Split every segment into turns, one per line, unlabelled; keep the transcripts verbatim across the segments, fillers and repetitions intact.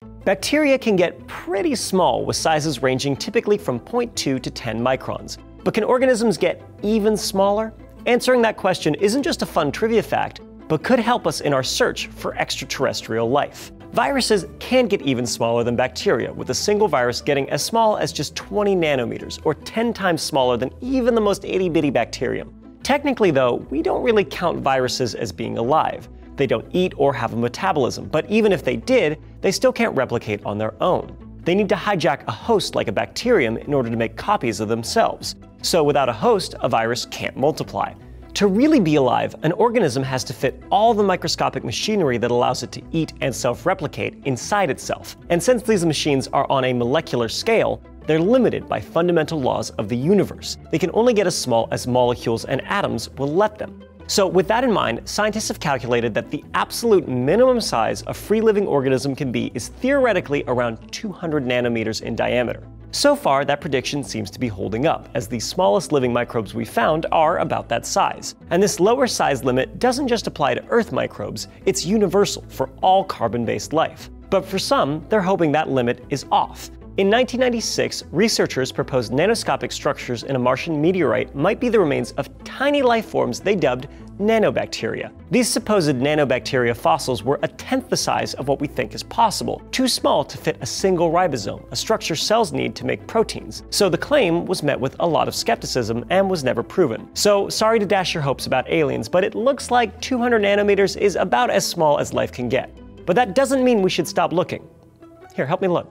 Bacteria can get pretty small with sizes ranging typically from zero point two to ten microns. But can organisms get even smaller? Answering that question isn't just a fun trivia fact, but could help us in our search for extraterrestrial life. Viruses can get even smaller than bacteria, with a single virus getting as small as just twenty nanometers, or ten times smaller than even the most itty-bitty bacterium. Technically though, we don't really count viruses as being alive. They don't eat or have a metabolism, but even if they did, they still can't replicate on their own. They need to hijack a host like a bacterium in order to make copies of themselves. So without a host, a virus can't multiply. To really be alive, an organism has to fit all the microscopic machinery that allows it to eat and self-replicate inside itself. And since these machines are on a molecular scale, they're limited by fundamental laws of the universe. They can only get as small as molecules and atoms will let them. So with that in mind, scientists have calculated that the absolute minimum size a free-living organism can be is theoretically around two hundred nanometers in diameter. So far, that prediction seems to be holding up, as the smallest living microbes we found are about that size. And this lower size limit doesn't just apply to Earth microbes, it's universal for all carbon-based life. But for some, they're hoping that limit is off. In nineteen ninety-six, researchers proposed nanoscopic structures in a Martian meteorite might be the remains of tiny life forms they dubbed nanobacteria. These supposed nanobacteria fossils were a tenth the size of what we think is possible, too small to fit a single ribosome, a structure cells need to make proteins. So the claim was met with a lot of skepticism and was never proven. So sorry to dash your hopes about aliens, but it looks like two hundred nanometers is about as small as life can get. But that doesn't mean we should stop looking. Here, help me look.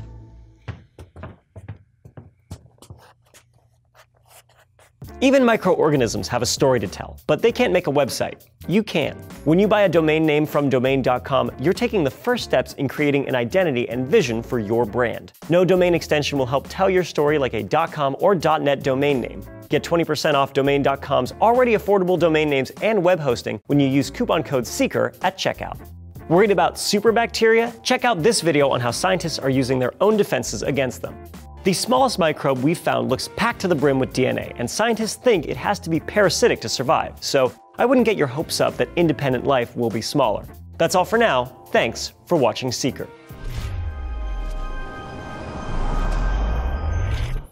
Even microorganisms have a story to tell, but they can't make a website. You can. When you buy a domain name from domain dot com, you're taking the first steps in creating an identity and vision for your brand. No domain extension will help tell your story like a .com or .net domain name. Get twenty percent off domain dot com's already affordable domain names and web hosting when you use coupon code SEEKER at checkout. Worried about superbacteria? Check out this video on how scientists are using their own defenses against them. The smallest microbe we've found looks packed to the brim with D N A, and scientists think it has to be parasitic to survive, so I wouldn't get your hopes up that independent life will be smaller. That's all for now. Thanks for watching Seeker.